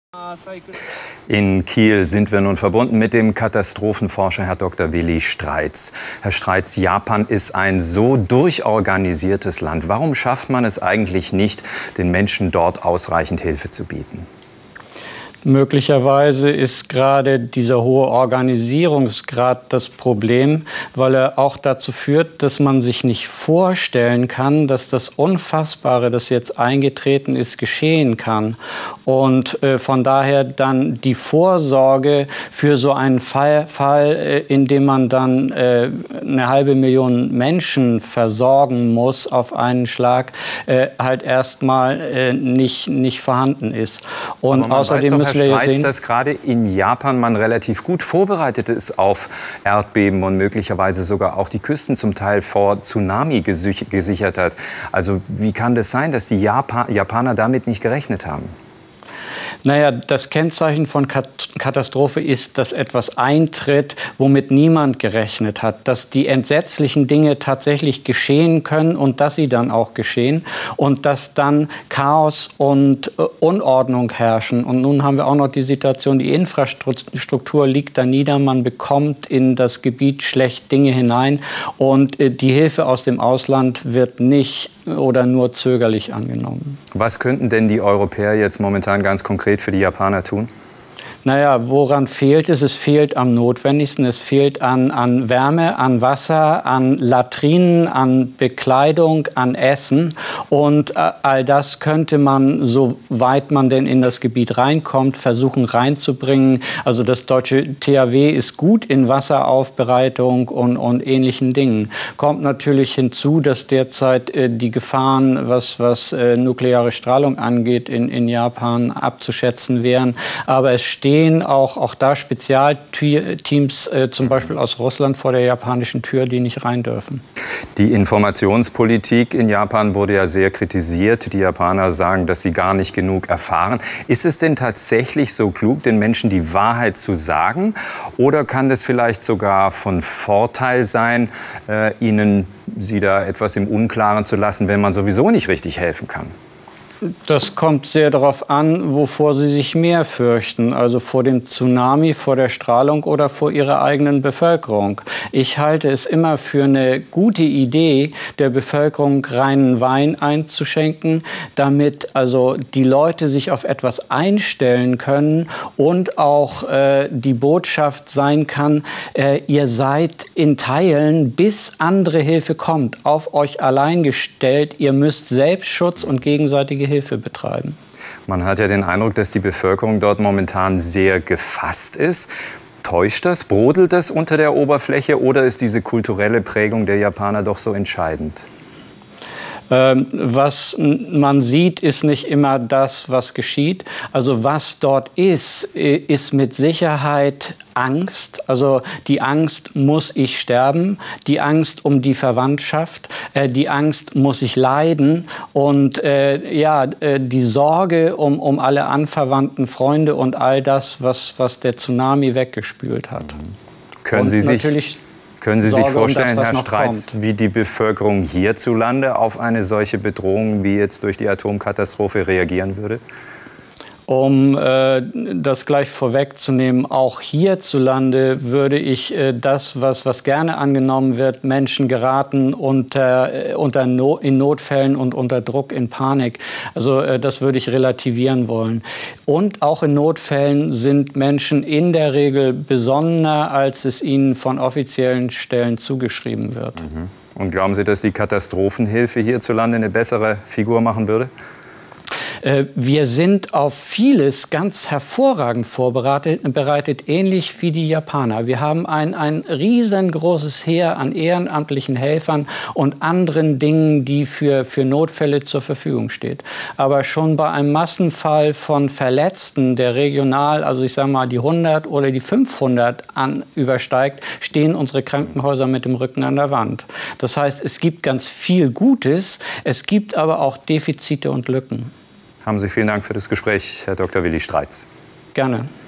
In Kiel sind wir nun verbunden mit dem Katastrophenforscher Herr Dr. Willi Streitz. Herr Streitz, Japan ist ein so durchorganisiertes Land. Warum schafft man es eigentlich nicht, den Menschen dort ausreichend Hilfe zu bieten? Möglicherweise ist gerade dieser hohe Organisierungsgrad das Problem, weil er auch dazu führt, dass man sich nicht vorstellen kann, dass das Unfassbare, das jetzt eingetreten ist, geschehen kann. Und von daher dann die Vorsorge für so einen Fall, in dem man dann eine halbe Million Menschen versorgen muss auf einen Schlag, halt erstmal nicht vorhanden ist. Und außerdem müssen wir ja sehen, dass gerade in Japan man relativ gut vorbereitet ist auf Erdbeben und möglicherweise sogar auch die Küsten zum Teil vor Tsunami gesichert hat. Also wie kann das sein, dass die Japaner damit nicht gerechnet haben? Naja, das Kennzeichen von Katastrophe ist, dass etwas eintritt, womit niemand gerechnet hat, dass die entsetzlichen Dinge tatsächlich geschehen können und dass sie dann auch geschehen und dass dann Chaos und Unordnung herrschen. Und nun haben wir auch noch die Situation, die Infrastruktur liegt da nieder, man bekommt in das Gebiet schlecht Dinge hinein und die Hilfe aus dem Ausland wird nicht oder nur zögerlich angenommen. Was könnten denn die Europäer jetzt momentan ganz konkret für die Japaner tun? Naja, woran fehlt es? Es fehlt am notwendigsten. Es fehlt an Wärme, an Wasser, an Latrinen, an Bekleidung, an Essen. Und all das könnte man, soweit man denn in das Gebiet reinkommt, versuchen reinzubringen. Also das deutsche THW ist gut in Wasseraufbereitung und ähnlichen Dingen. Kommt natürlich hinzu, dass derzeit die Gefahren, was nukleare Strahlung angeht, in Japan abzuschätzen wären. Aber es stehen auch da Spezialteams, zum Beispiel aus Russland, vor der japanischen Tür, die nicht rein dürfen. Die Informationspolitik in Japan wurde ja sehr kritisiert. Die Japaner sagen, dass sie gar nicht genug erfahren. Ist es denn tatsächlich so klug, den Menschen die Wahrheit zu sagen? Oder kann das vielleicht sogar von Vorteil sein, sie da etwas im Unklaren zu lassen, wenn man sowieso nicht richtig helfen kann? Das kommt sehr darauf an, wovor Sie sich mehr fürchten. Also vor dem Tsunami, vor der Strahlung oder vor Ihrer eigenen Bevölkerung. Ich halte es immer für eine gute Idee, der Bevölkerung reinen Wein einzuschenken, damit also die Leute sich auf etwas einstellen können und auch die Botschaft sein kann, ihr seid in Teilen, bis andere Hilfe kommt, auf euch allein gestellt. Ihr müsst Selbstschutz und gegenseitige Hilfe betreiben. Man hat ja den Eindruck, dass die Bevölkerung dort momentan sehr gefasst ist. Täuscht das? Brodelt das unter der Oberfläche? Oder ist diese kulturelle Prägung der Japaner doch so entscheidend? Was man sieht, ist nicht immer das, was geschieht. Also was dort ist mit Sicherheit Angst. Also die Angst, muss ich sterben? Die Angst um die Verwandtschaft. Die Angst, muss ich leiden? Und die Sorge um alle Anverwandten, Freunde und all das, was der Tsunami weggespült hat. Können Sie sich vorstellen, Herr Streitz, wie die Bevölkerung hierzulande auf eine solche Bedrohung wie jetzt durch die Atomkatastrophe reagieren würde? Um das gleich vorwegzunehmen, auch hierzulande würde ich das, was gerne angenommen wird, Menschen geraten in Notfällen und unter Druck, in Panik. Also das würde ich relativieren wollen. Und auch in Notfällen sind Menschen in der Regel besonnener, als es ihnen von offiziellen Stellen zugeschrieben wird. Und glauben Sie, dass die Katastrophenhilfe hierzulande eine bessere Figur machen würde? Wir sind auf vieles ganz hervorragend vorbereitet, ähnlich wie die Japaner. Wir haben ein riesengroßes Heer an ehrenamtlichen Helfern und anderen Dingen, die für Notfälle zur Verfügung steht. Aber schon bei einem Massenfall von Verletzten, der regional, also ich sage mal die 100 oder die 500 übersteigt, stehen unsere Krankenhäuser mit dem Rücken an der Wand. Das heißt, es gibt ganz viel Gutes, es gibt aber auch Defizite und Lücken. Haben Sie vielen Dank für das Gespräch, Herr Dr. Willi Streitz. Gerne.